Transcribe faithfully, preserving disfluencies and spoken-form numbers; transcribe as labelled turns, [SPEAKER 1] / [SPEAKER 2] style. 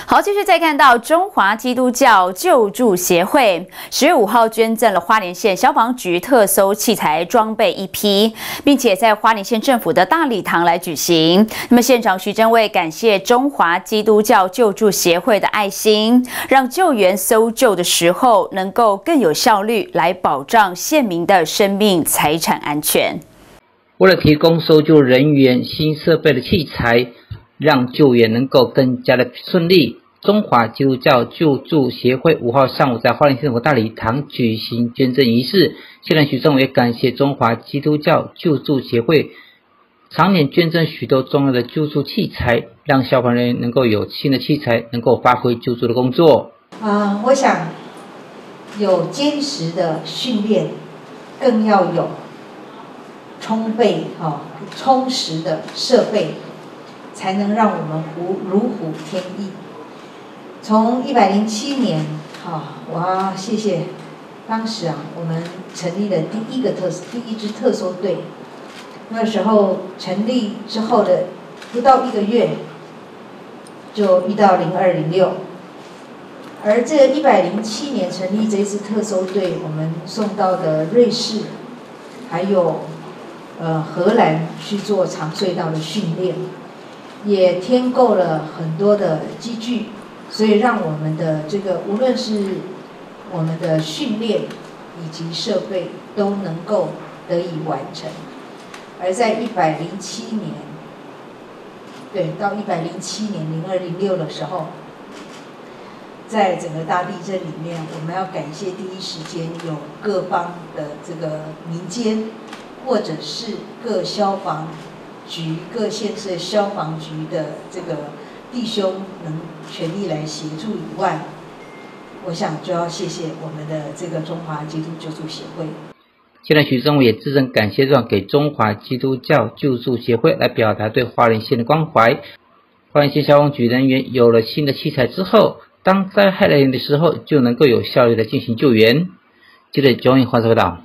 [SPEAKER 1] 好，继续再看到中华基督教救助协会十月五号捐赠了花莲县消防局特搜器材装备一批，并且在花莲县政府的大礼堂来举行。那么现场徐祯卫感谢中华基督教救助协会的爱心，让救援搜救的时候能够更有效率，来保障县民的生命财产安全。
[SPEAKER 2] 为了提供搜救人员新设备的器材，让救援能够更加的顺利，中华基督教救助协会五号上午在花莲县政府大礼堂举行捐赠仪式。县长徐正伟感谢中华基督教救助协会常年捐赠许多重要的救助器材，让消防人员能够有新的器材，能够发挥救助的工作。
[SPEAKER 3] 啊、呃，我想有坚实的训练，更要有充沛、哦、充实的设备，才能让我们虎如虎添翼。从一百零七年，好、哦，我要谢谢当时啊，我们成立了第一个特第一支特搜队。那时候成立之后的不到一个月，就遇到零二零六，而这一百零七年成立这一支特搜队，我们送到的瑞士，还有呃荷兰去做长隧道的训练。也添购了很多的机具，所以让我们的这个无论是我们的训练以及设备都能够得以完成。而在一百零七年，对，到一百零七年零二零六的时候，在整个大地震里面，我们要感谢第一时间有各方的这个民间，或者是各消防局、各县市消防局的这个弟兄能全力来协助以外，我想就要谢谢我们的这个中华基督救助协会。
[SPEAKER 2] 现在徐正伟也致赠感谢状给中华基督教救助协会，来表达对花莲县的关怀。花莲县消防局人员有了新的器材之后，当灾害来临的时候，就能够有效率的进行救援。记者九影华视报道。